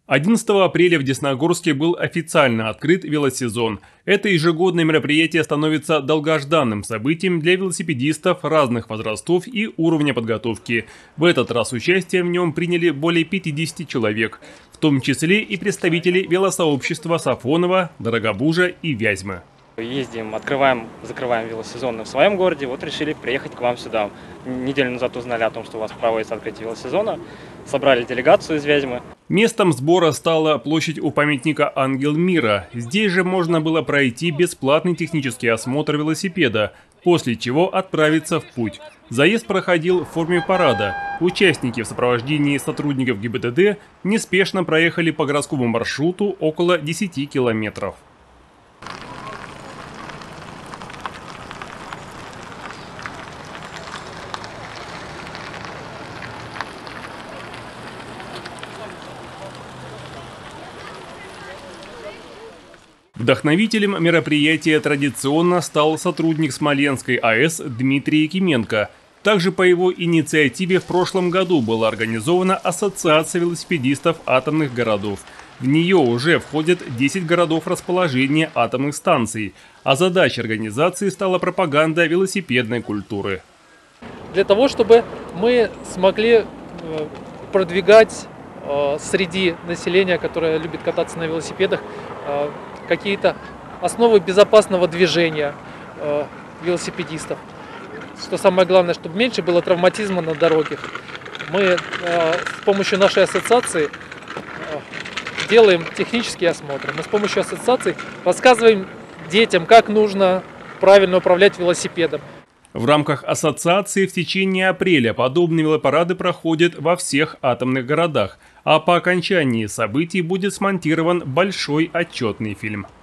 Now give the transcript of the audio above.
11 апреля в Десногорске был официально открыт велосезон. Это ежегодное мероприятие становится долгожданным событием для велосипедистов разных возрастов и уровня подготовки. В этот раз участие в нем приняли более 50 человек, в том числе и представители велосообщества Сафонова, Дорогобужа и Вязьмы. Ездим, открываем, закрываем велосезоны в своем городе, вот решили приехать к вам сюда. Неделю назад узнали о том, что у вас проводится открытие велосезона, собрали делегацию из Вязьмы. Местом сбора стала площадь у памятника «Ангел мира». Здесь же можно было пройти бесплатный технический осмотр велосипеда, после чего отправиться в путь. Заезд проходил в форме парада. Участники в сопровождении сотрудников ГИБДД неспешно проехали по городскому маршруту около 10 километров. Вдохновителем мероприятия традиционно стал сотрудник Смоленской АЭС Дмитрий Якименко. Также по его инициативе в прошлом году была организована Ассоциация велосипедистов атомных городов. В нее уже входят 10 городов расположения атомных станций, а задачей организации стала пропаганда велосипедной культуры. Для того, чтобы мы смогли продвигать среди населения, которое любит кататься на велосипедах, какие-то основы безопасного движения велосипедистов. Что самое главное, чтобы меньше было травматизма на дороге. Мы с помощью нашей ассоциации делаем технические осмотры. Мы с помощью ассоциации подсказываем детям, как нужно правильно управлять велосипедом. В рамках ассоциации в течение апреля подобные велопарады проходят во всех атомных городах, а по окончании событий будет смонтирован большой отчетный фильм.